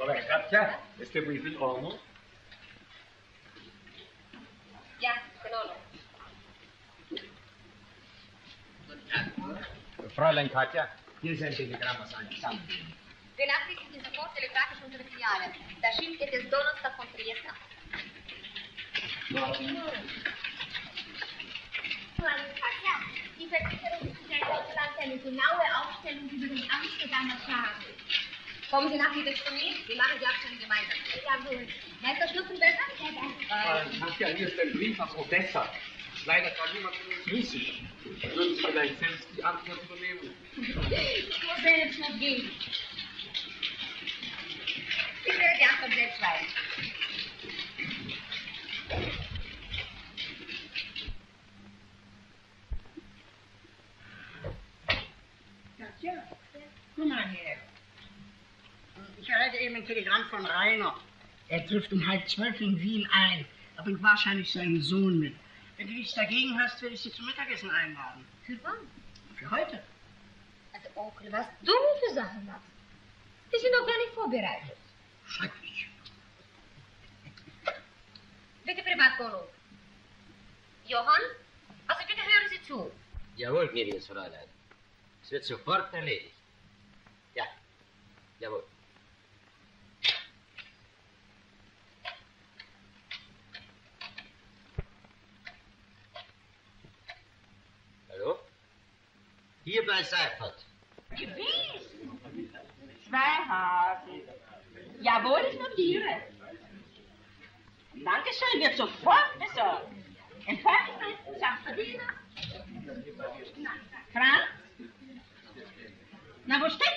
Katja, ist der Brief in Ordnung? Ja, in Ordnung. Fräulein Katja, hier ist ein Telegramm aus einem Stamm. Benachrichtigen Sie sofort telegrafisch unsere Filiale. Das Schiff geht des Donnerstag von Triest ab. Fräulein Katja, die Versicherungsgesellschaft verlangt eine genaue Aufstellung über den Amsterdamer Schaden. Kommen Sie nachher wieder zu mir? Wir machen die Abstellung gemeinsam. Jawohl. Meister Schnupfen besser? Fräulein Katja, hier ist ein Brief aus Odessa. Leider kann niemand von uns Russisch. Würden Sie vielleicht selbst die Antwort übernehmen? Ich werde jetzt noch gehen. Ich werde die Antwort selbst schreiben. Katja, komm mal her. Ich erhalte eben ein Telegramm von Rainer. Er trifft um 11:30 in Wien ein. Er bringt wahrscheinlich seinen Sohn mit. Wenn du nichts dagegen hast, werde ich sie zum Mittagessen einladen. Für wann? Für heute. Also, Onkel, was du für Sachen machst. Die sind noch gar nicht vorbereitet. Schrecklich. Bitte Privatwohnung. Johann, also bitte hören Sie zu. Jawohl, gnädiges Fräulein. Es wird sofort erledigt. Ja, jawohl. Hallo? Hier bei Seifert. Gewiss. 2 Hasen. Jawohl, ich notiere. Dankeschön, wird sofort besorgt. Empfangen, Sachverdiener. Franz? Na, wo steckt